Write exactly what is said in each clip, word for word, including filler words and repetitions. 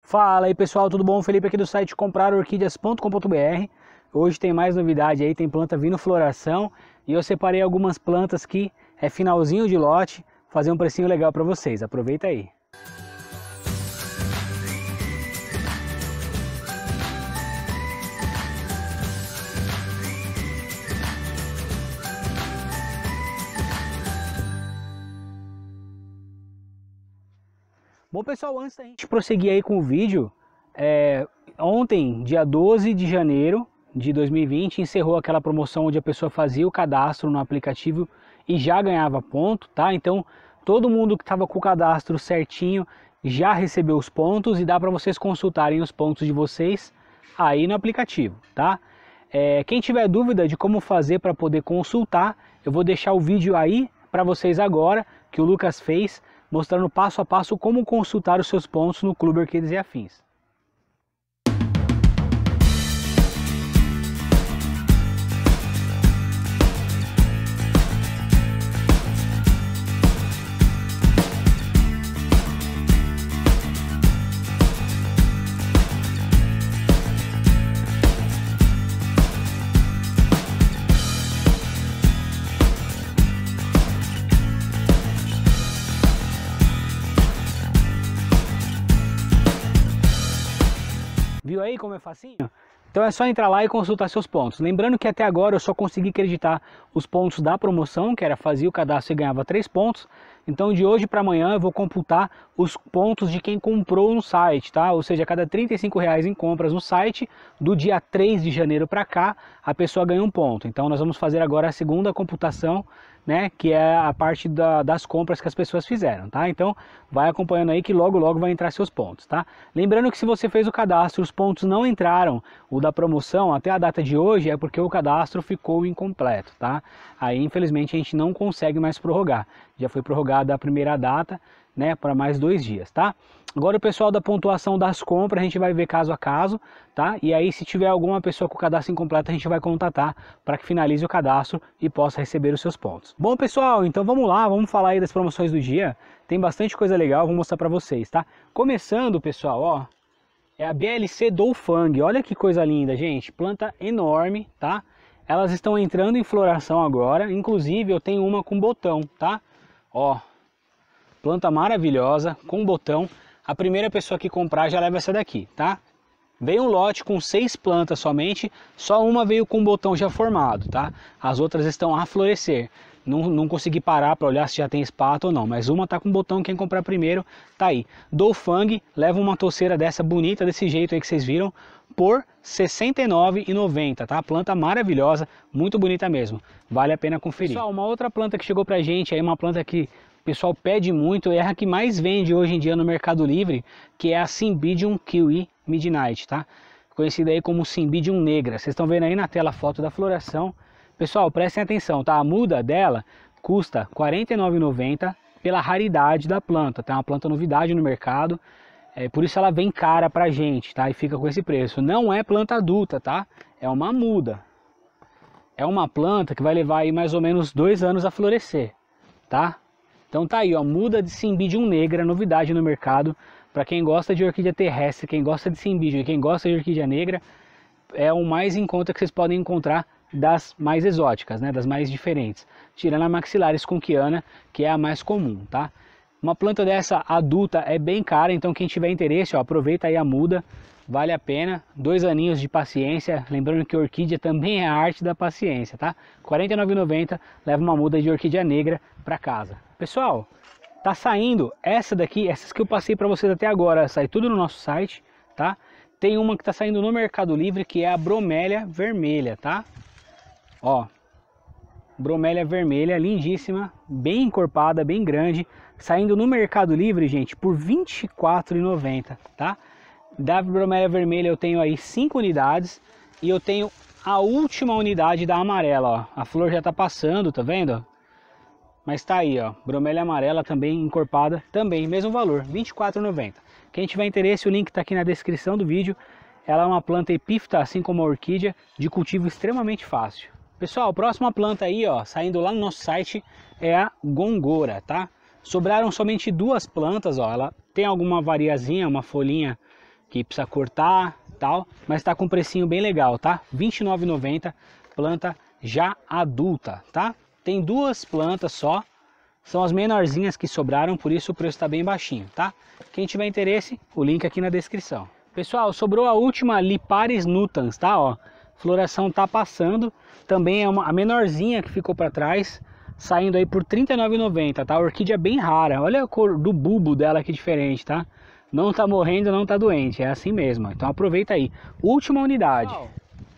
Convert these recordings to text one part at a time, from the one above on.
Fala aí pessoal, tudo bom? Felipe aqui do site comprar orquídeas ponto com ponto br. Hoje tem mais novidade aí, tem planta vindo floração e eu separei algumas plantas que é finalzinho de lote, fazer um precinho legal para vocês. Aproveita aí. Bom pessoal, antes da gente prosseguir aí com o vídeo, é, ontem, dia doze de janeiro de dois mil e vinte, encerrou aquela promoção onde a pessoa fazia o cadastro no aplicativo e já ganhava ponto, tá? Então, todo mundo que estava com o cadastro certinho já recebeu os pontos e dá para vocês consultarem os pontos de vocês aí no aplicativo, tá? É, quem tiver dúvida de como fazer para poder consultar, eu vou deixar o vídeo aí para vocês agora, que o Lucas fez, mostrando passo a passo como consultar os seus pontos no Clube Orquídeas e Afins. Viu aí como é facinho? Então é só entrar lá e consultar seus pontos. Lembrando que até agora eu só consegui acreditar os pontos da promoção, que era fazer o cadastro e ganhava três pontos. Então de hoje para amanhã eu vou computar os pontos de quem comprou no site, tá? Ou seja, a cada trinta e cinco reais em compras no site, do dia três de janeiro para cá, a pessoa ganha um ponto. Então nós vamos fazer agora a segunda computação, né, que é a parte da, das compras que as pessoas fizeram, tá? Então vai acompanhando aí que logo logo vai entrar seus pontos, tá? Lembrando que se você fez o cadastro e os pontos não entraram, o da promoção até a data de hoje, é porque o cadastro ficou incompleto, tá? Aí infelizmente a gente não consegue mais prorrogar, já foi prorrogada a primeira data, né, para mais dois dias, tá? Agora o pessoal da pontuação das compras a gente vai ver caso a caso, tá? E aí se tiver alguma pessoa com o cadastro incompleto a gente vai contatar para que finalize o cadastro e possa receber os seus pontos. Bom pessoal, então vamos lá, vamos falar aí das promoções do dia. Tem bastante coisa legal, vou mostrar para vocês, tá? Começando pessoal, ó, é a B L C Dolfang, olha que coisa linda gente, planta enorme, tá? Elas estão entrando em floração agora, inclusive eu tenho uma com botão, tá? Ó, planta maravilhosa, com botão. A primeira pessoa que comprar já leva essa daqui, tá? Veio um lote com seis plantas somente, só uma veio com botão já formado, tá? As outras estão a florescer. Não, não consegui parar para olhar se já tem espata ou não, mas uma tá com botão, quem comprar primeiro tá aí. Dolfang, leva uma touceira dessa bonita, desse jeito aí que vocês viram, por sessenta e nove reais e noventa centavos, tá? Planta maravilhosa, muito bonita mesmo, vale a pena conferir. Pessoal, uma outra planta que chegou pra gente aí, uma planta que o pessoal pede muito, é a que mais vende hoje em dia no Mercado Livre, que é a Cymbidium Kiwi Midnight, tá? Conhecida aí como Cymbidium negra. Vocês estão vendo aí na tela a foto da floração. Pessoal, prestem atenção, tá? A muda dela custa quarenta e nove reais e noventa centavos pela raridade da planta, tá? É uma planta novidade no mercado, é, por isso ela vem cara pra gente, tá? E fica com esse preço. Não é planta adulta, tá? É uma muda. É uma planta que vai levar aí mais ou menos dois anos a florescer, tá? Então tá aí, ó, muda de Cymbidium negra, novidade no mercado. Para quem gosta de orquídea terrestre, quem gosta de Cymbidium e quem gosta de orquídea negra, é o mais em conta que vocês podem encontrar das mais exóticas, né, das mais diferentes. Tirando a Maxillaris conchiana, que é a mais comum, tá? Uma planta dessa adulta é bem cara, então quem tiver interesse, ó, aproveita aí a muda, vale a pena. Dois aninhos de paciência, lembrando que orquídea também é a arte da paciência, tá? quarenta e nove reais e noventa centavos, leva uma muda de orquídea negra para casa. Pessoal, tá saindo essa daqui, essas que eu passei para vocês até agora, sai tudo no nosso site, tá? Tem uma que tá saindo no Mercado Livre, que é a bromélia vermelha, tá? Ó, bromélia vermelha, lindíssima, bem encorpada, bem grande, saindo no Mercado Livre, gente, por vinte e quatro reais e noventa centavos, tá? Da bromélia vermelha eu tenho aí cinco unidades e eu tenho a última unidade da amarela, ó. A flor já tá passando, tá vendo? Mas tá aí, ó, bromélia amarela também encorpada, também mesmo valor, vinte e quatro reais e noventa centavos. Quem tiver interesse, o link tá aqui na descrição do vídeo. Ela é uma planta epífita, assim como a orquídea, de cultivo extremamente fácil. Pessoal, a próxima planta aí, ó, saindo lá no nosso site, é a Gongora, tá? Sobraram somente duas plantas, ó, ela tem alguma variazinha, uma folhinha que precisa cortar, tal, mas tá com um precinho bem legal, tá? vinte e nove reais e noventa centavos, planta já adulta, tá? Tem duas plantas só, são as menorzinhas que sobraram, por isso o preço está bem baixinho, tá? Quem tiver interesse, o link aqui na descrição. Pessoal, sobrou a última Liparis nutans, tá? Ó, floração tá passando, também é uma, a menorzinha que ficou para trás, saindo aí por trinta e nove reais e noventa centavos, tá? A orquídea é bem rara, olha a cor do bulbo dela que diferente, tá? Não tá morrendo, não tá doente, é assim mesmo, então aproveita aí. Última unidade. Pessoal,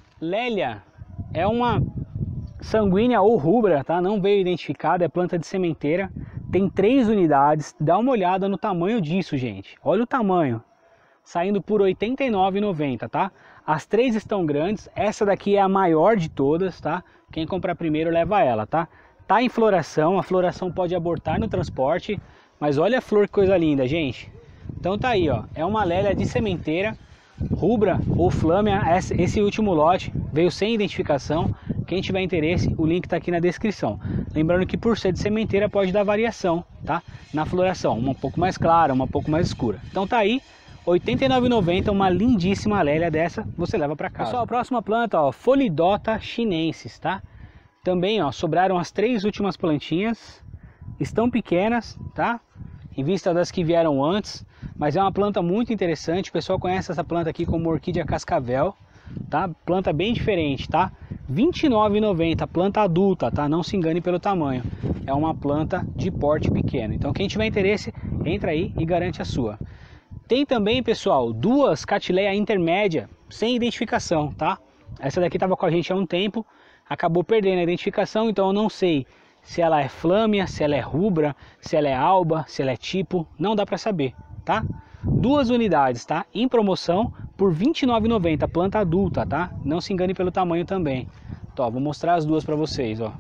Lélia é uma sanguínea ou rubra, tá? Não veio identificada, é planta de sementeira, tem três unidades, dá uma olhada no tamanho disso, gente, olha o tamanho, saindo por oitenta e nove reais e noventa centavos, tá? As três estão grandes, essa daqui é a maior de todas, tá? Quem comprar primeiro leva ela, tá? Tá em floração, a floração pode abortar no transporte, mas olha a flor que coisa linda, gente. Então tá aí, ó, é uma Lélia de sementeira, rubra ou flâmea, esse último lote veio sem identificação. Quem tiver interesse, o link tá aqui na descrição. Lembrando que por ser de sementeira pode dar variação, tá? Na floração, uma um pouco mais clara, uma um pouco mais escura. Então tá aí, oitenta e nove reais e noventa centavos, uma lindíssima Lélia dessa, você leva para casa. Pessoal, a próxima planta, ó, Pholidota chinensis, tá? Também, ó, sobraram as três últimas plantinhas, estão pequenas, tá? Em vista das que vieram antes, mas é uma planta muito interessante. O pessoal conhece essa planta aqui como orquídea cascavel, tá? Planta bem diferente, tá? vinte e nove reais e noventa centavos, planta adulta, tá? Não se engane pelo tamanho. É uma planta de porte pequeno. Então quem tiver interesse, entra aí e garante a sua. Tem também, pessoal, duas Cattleya intermédia sem identificação, tá? Essa daqui estava com a gente há um tempo, acabou perdendo a identificação, então eu não sei se ela é flâmea, se ela é rubra, se ela é alba, se ela é tipo, não dá para saber, tá? Duas unidades, tá? Em promoção por vinte e nove reais e noventa centavos, planta adulta, tá? Não se engane pelo tamanho também. Então, ó, vou mostrar as duas para vocês, ó.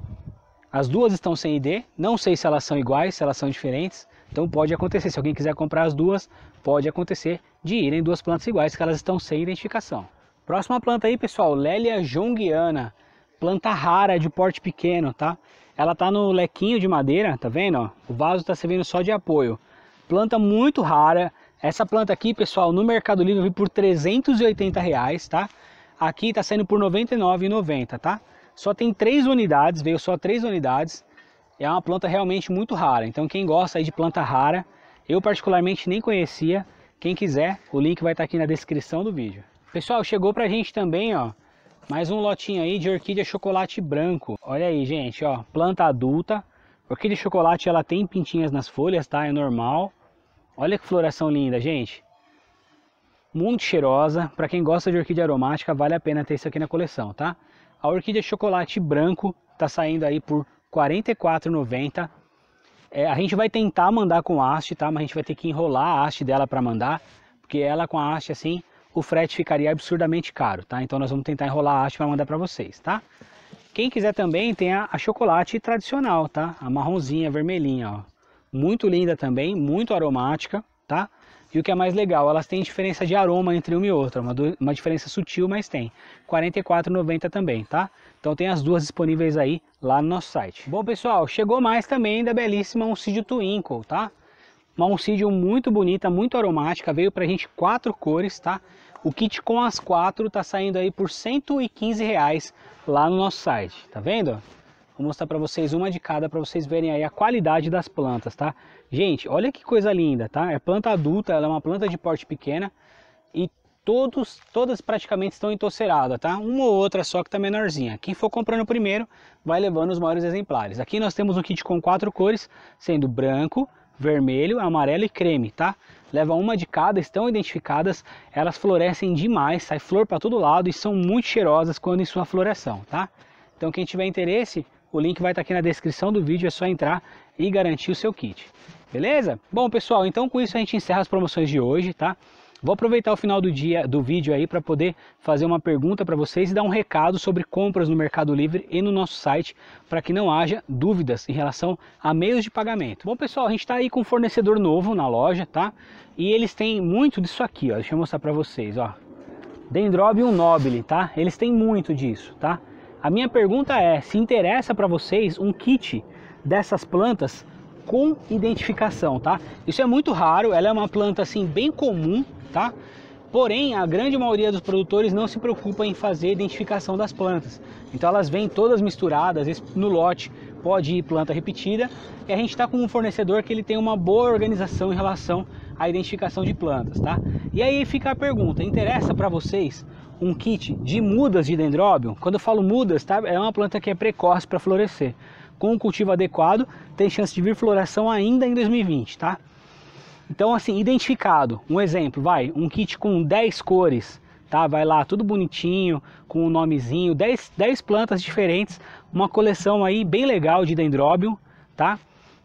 As duas estão sem I D, não sei se elas são iguais, se elas são diferentes. Então pode acontecer, se alguém quiser comprar as duas, pode acontecer de irem duas plantas iguais, que elas estão sem identificação. Próxima planta aí, pessoal, Lélia jongiana, planta rara de porte pequeno, tá? Ela tá no lequinho de madeira, tá vendo? Ó? O vaso tá servindo só de apoio. Planta muito rara. Essa planta aqui, pessoal, no Mercado Livre eu vi por trezentos e oitenta reais, tá? Aqui tá saindo por noventa e nove reais e noventa centavos, tá? Só tem três unidades, veio só três unidades. É uma planta realmente muito rara. Então quem gosta aí de planta rara, eu particularmente nem conhecia. Quem quiser, o link vai estar aqui na descrição do vídeo. Pessoal, chegou pra gente também, ó, mais um lotinho aí de orquídea chocolate branco. Olha aí, gente, ó, planta adulta. Orquídea chocolate, ela tem pintinhas nas folhas, tá? É normal. Olha que floração linda, gente. Muito cheirosa. Para quem gosta de orquídea aromática, vale a pena ter isso aqui na coleção, tá? A orquídea chocolate branco tá saindo aí por quarenta e quatro reais e noventa centavos. É, a gente vai tentar mandar com haste, tá? Mas a gente vai ter que enrolar a haste dela para mandar, porque ela com a haste assim, o frete ficaria absurdamente caro, tá? Então nós vamos tentar enrolar a haste para mandar para vocês, tá? Quem quiser também tem a, a chocolate tradicional, tá? A marronzinha, vermelhinha, ó. Muito linda também, muito aromática, tá? E o que é mais legal, elas têm diferença de aroma entre uma e outra, uma, do, uma diferença sutil, mas tem. quarenta e quatro reais e noventa centavos também, tá? Então tem as duas disponíveis aí lá no nosso site. Bom, pessoal, chegou mais também da belíssima Oncidio Twinkle, tá? Uma Oncidio muito bonita, muito aromática, veio pra gente quatro cores, tá? O kit com as quatro tá saindo aí por cento e quinze reais lá no nosso site, tá vendo? Vou mostrar para vocês uma de cada para vocês verem aí a qualidade das plantas, tá? Gente, olha que coisa linda, tá? É planta adulta, ela é uma planta de porte pequena e todos, todas praticamente estão entoceradas, tá? Uma ou outra só que tá menorzinha. Quem for comprando primeiro vai levando os maiores exemplares. Aqui nós temos um kit com quatro cores, sendo branco, vermelho, amarelo e creme, tá? Leva uma de cada, estão identificadas, elas florescem demais, sai flor para todo lado e são muito cheirosas quando em sua floração, tá? Então quem tiver interesse, o link vai estar aqui na descrição do vídeo, é só entrar e garantir o seu kit, beleza? Bom, pessoal, então com isso a gente encerra as promoções de hoje, tá? Vou aproveitar o final do dia do vídeo aí para poder fazer uma pergunta para vocês e dar um recado sobre compras no Mercado Livre e no nosso site, para que não haja dúvidas em relação a meios de pagamento. Bom, pessoal, a gente está aí com um fornecedor novo na loja, tá? E eles têm muito disso aqui, ó. Deixa eu mostrar para vocês, ó. Dendrobium nobile, tá? Eles têm muito disso, tá? A minha pergunta é, se interessa para vocês um kit dessas plantas com identificação, tá? Isso é muito raro, ela é uma planta assim bem comum, tá? Porém, a grande maioria dos produtores não se preocupa em fazer a identificação das plantas. Então elas vêm todas misturadas, no lote pode ir planta repetida, e a gente está com um fornecedor que ele tem uma boa organização em relação à identificação de plantas, tá? E aí fica a pergunta, interessa para vocês um kit de mudas de dendróbio? Quando eu falo mudas, tá? É uma planta que é precoce para florescer. Com um cultivo adequado, tem chance de vir floração ainda em dois mil e vinte, tá? Então, assim, identificado, um exemplo, vai, um kit com dez cores, tá? Vai lá, tudo bonitinho, com um nomezinho, dez, dez plantas diferentes, uma coleção aí bem legal de dendróbio, tá?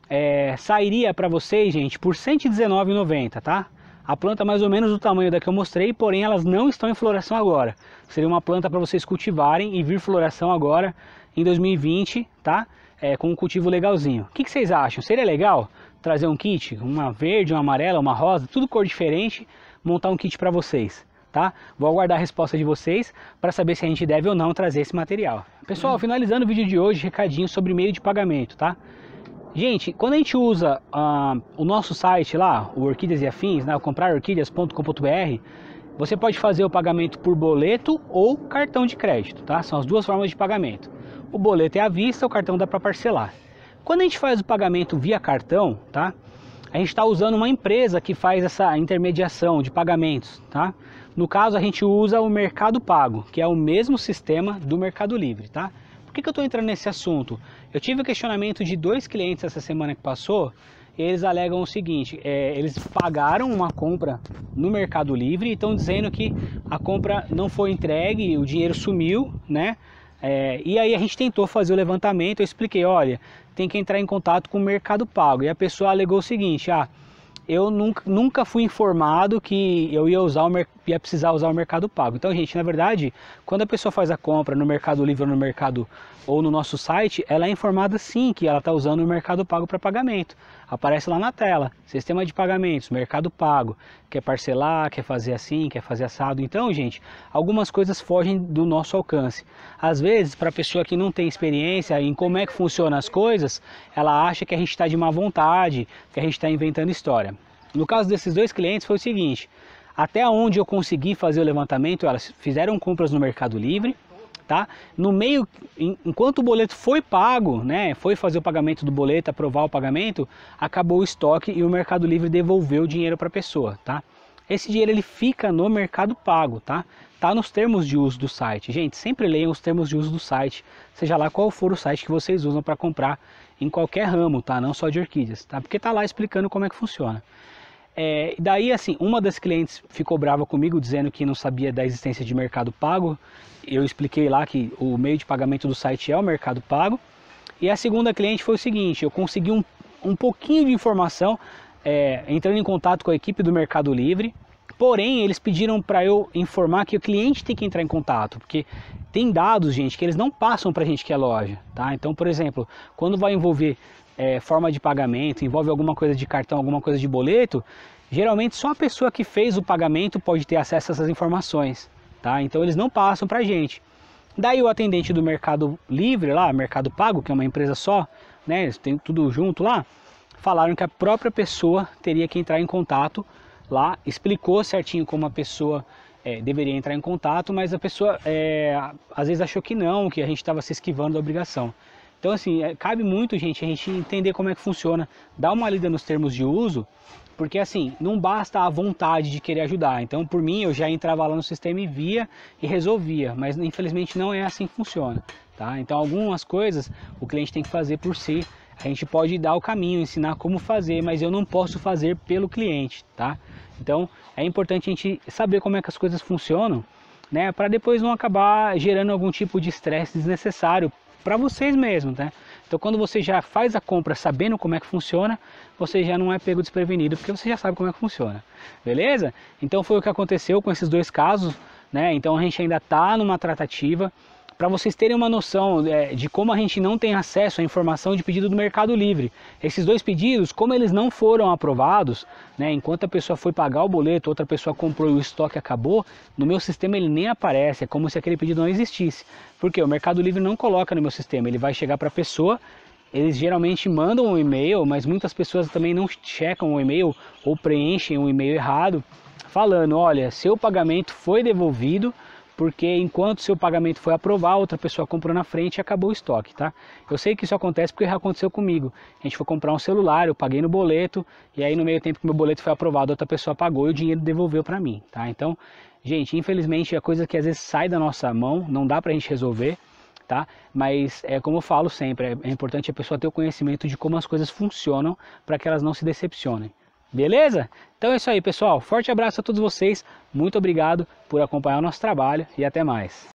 É, sairia para vocês, gente, por cento e dezenove reais e noventa centavos, tá? A planta mais ou menos do tamanho da que eu mostrei, porém elas não estão em floração agora. Seria uma planta para vocês cultivarem e vir floração agora em dois mil e vinte, tá? É, com um cultivo legalzinho. O que, que vocês acham? Seria legal trazer um kit, uma verde, uma amarela, uma rosa, tudo cor diferente, montar um kit para vocês, tá? Vou aguardar a resposta de vocês para saber se a gente deve ou não trazer esse material. Pessoal, finalizando o vídeo de hoje, recadinho sobre meio de pagamento, tá? Gente, quando a gente usa uh, o nosso site lá, o Orquídeas e Afins, né, o comprar orquídeas ponto com ponto br, você pode fazer o pagamento por boleto ou cartão de crédito, tá? São as duas formas de pagamento. O boleto é à vista, o cartão dá para parcelar. Quando a gente faz o pagamento via cartão, tá? A gente está usando uma empresa que faz essa intermediação de pagamentos, tá? No caso, a gente usa o Mercado Pago, que é o mesmo sistema do Mercado Livre, tá? Por que que eu estou entrando nesse assunto? Eu tive o questionamento de dois clientes essa semana que passou, e eles alegam o seguinte, é, eles pagaram uma compra no Mercado Livre e estão dizendo que a compra não foi entregue, o dinheiro sumiu, né? É, e aí a gente tentou fazer o levantamento, eu expliquei, olha, tem que entrar em contato com o Mercado Pago. E a pessoa alegou o seguinte, ah, eu nunca, nunca fui informado que eu ia, usar o, ia precisar usar o Mercado Pago. Então, gente, na verdade, quando a pessoa faz a compra no Mercado Livre ou no Mercado ou no nosso site, ela é informada sim que ela está usando o Mercado Pago para pagamento. Aparece lá na tela, sistema de pagamentos, Mercado Pago, quer parcelar, quer fazer assim, quer fazer assado. Então, gente, algumas coisas fogem do nosso alcance. Às vezes, para a pessoa que não tem experiência em como é que funcionam as coisas, ela acha que a gente está de má vontade, que a gente está inventando história. No caso desses dois clientes foi o seguinte, até onde eu consegui fazer o levantamento, elas fizeram compras no Mercado Livre, tá? No meio, enquanto o boleto foi pago, né, foi fazer o pagamento do boleto, aprovar o pagamento, acabou o estoque e o Mercado Livre devolveu o dinheiro para a pessoa, tá? Esse dinheiro ele fica no Mercado Pago, tá? Tá nos termos de uso do site. Gente, sempre leiam os termos de uso do site, seja lá qual for o site que vocês usam para comprar em qualquer ramo, tá? Não só de orquídeas, tá? Porque tá lá explicando como é que funciona. É, daí, assim, uma das clientes ficou brava comigo, dizendo que não sabia da existência de Mercado Pago. Eu expliquei lá que o meio de pagamento do site é o Mercado Pago. E a segunda cliente foi o seguinte, eu consegui um, um pouquinho de informação, é, entrando em contato com a equipe do Mercado Livre. Porém, eles pediram para eu informar que o cliente tem que entrar em contato, porque tem dados, gente, que eles não passam para a gente que é loja, tá? Então, por exemplo, quando vai envolver é, forma de pagamento, envolve alguma coisa de cartão, alguma coisa de boleto, geralmente só a pessoa que fez o pagamento pode ter acesso a essas informações, tá? Então eles não passam para a gente. Daí o atendente do Mercado Livre lá, Mercado Pago, que é uma empresa só, né, eles têm tudo junto lá, falaram que a própria pessoa teria que entrar em contato lá, explicou certinho como a pessoa é, deveria entrar em contato, mas a pessoa é, às vezes achou que não, que a gente estava se esquivando da obrigação. Então assim, é, cabe muito, gente, a gente entender como é que funciona, dar uma lida nos termos de uso, porque assim, não basta a vontade de querer ajudar. Então por mim, eu já entrava lá no sistema e via e resolvia, mas infelizmente não é assim que funciona, tá? Então algumas coisas o cliente tem que fazer por si, a gente pode dar o caminho, ensinar como fazer, mas eu não posso fazer pelo cliente, tá? Então é importante a gente saber como é que as coisas funcionam, né, para depois não acabar gerando algum tipo de estresse desnecessário para vocês mesmos, né? Então quando você já faz a compra sabendo como é que funciona, você já não é pego desprevenido, porque você já sabe como é que funciona, beleza? Então foi o que aconteceu com esses dois casos, né? Então a gente ainda está numa tratativa. Para vocês terem uma noção é, de como a gente não tem acesso à informação de pedido do Mercado Livre. Esses dois pedidos, como eles não foram aprovados, né, enquanto a pessoa foi pagar o boleto, outra pessoa comprou e o estoque acabou, no meu sistema ele nem aparece, é como se aquele pedido não existisse. Porque o Mercado Livre não coloca no meu sistema, ele vai chegar para a pessoa, eles geralmente mandam um e-mail, mas muitas pessoas também não checam o e-mail ou preenchem o e-mail errado. falando, olha, seu pagamento foi devolvido, porque enquanto seu pagamento foi aprovado, outra pessoa comprou na frente e acabou o estoque, tá? Eu sei que isso acontece porque já aconteceu comigo. A gente foi comprar um celular, eu paguei no boleto, e aí no meio tempo que meu boleto foi aprovado, outra pessoa pagou e o dinheiro devolveu para mim, tá? Então, gente, infelizmente é coisa que às vezes sai da nossa mão, não dá pra gente resolver, tá? Mas é como eu falo sempre, é importante a pessoa ter o conhecimento de como as coisas funcionam para que elas não se decepcionem. Beleza? Então é isso aí, pessoal. Forte abraço a todos vocês. Muito obrigado por acompanhar o nosso trabalho e até mais.